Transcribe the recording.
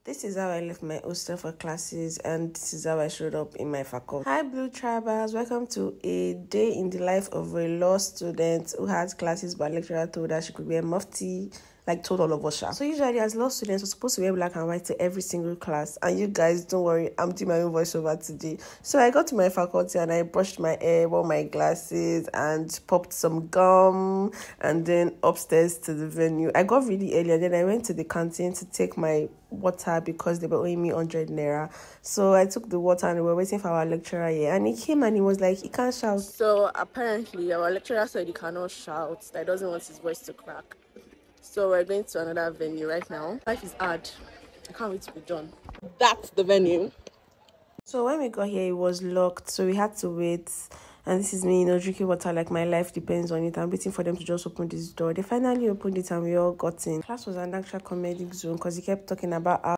This is how I left my hostel for classes, and this is how I showed up in my faculty. Hi Blue Tribers, welcome to a day in the life of a law student who had classes but lecturer told her she could wear mufti, like told all of us. So usually as law students, we're supposed to wear black and white to every single class, and you guys, don't worry, I'm doing my own voiceover today. So I got to my faculty and I brushed my hair, wore my glasses and popped some gum, and then upstairs to the venue. I got really early and then I went to the canteen to take my water because they were owing me 100 naira. So I took the water and we were waiting for our lecturer here, and he came and he was like, he can't shout. So apparently our lecturer said he cannot shout, that he doesn't want his voice to crack. So we're going to another venue right now. Life is hard. I can't wait to be done. That's the venue. So when we got here, it was locked, so we had to wait. And this is me, drinking water like my life depends on it. I'm waiting for them to just open this door. They finally opened it and we all got in. Class was an actual comedic zone because he kept talking about how